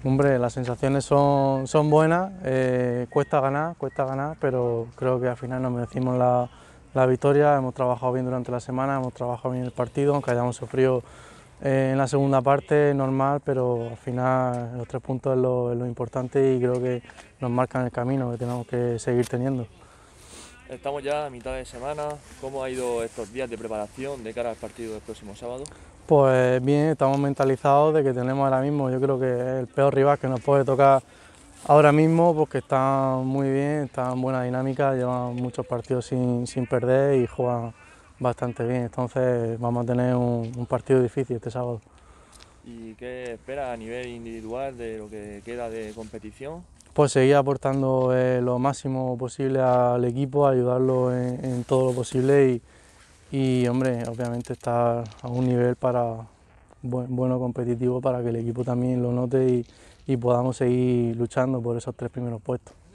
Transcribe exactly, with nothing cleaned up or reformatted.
Hombre, las sensaciones son, son buenas, eh, cuesta ganar, cuesta ganar, pero creo que al final nos merecimos la, la victoria, hemos trabajado bien durante la semana, hemos trabajado bien el partido, aunque hayamos sufrido eh, en la segunda parte, normal, pero al final los tres puntos es lo, es lo importante y creo que nos marcan el camino que tenemos que seguir teniendo. Estamos ya a mitad de semana. ¿Cómo ha ido estos días de preparación de cara al partido del próximo sábado? Pues bien, estamos mentalizados de que tenemos ahora mismo, yo creo que es el peor rival que nos puede tocar ahora mismo, porque están muy bien, están en buena dinámica, llevan muchos partidos sin, sin perder y juegan bastante bien, entonces vamos a tener un, un partido difícil este sábado. ¿Y qué espera a nivel individual de lo que queda de competición? Pues seguir aportando eh, lo máximo posible al equipo, ayudarlo en, en todo lo posible y, y, hombre, obviamente estar a un nivel para buen, bueno competitivo para que el equipo también lo note y, y podamos seguir luchando por esos tres primeros puestos.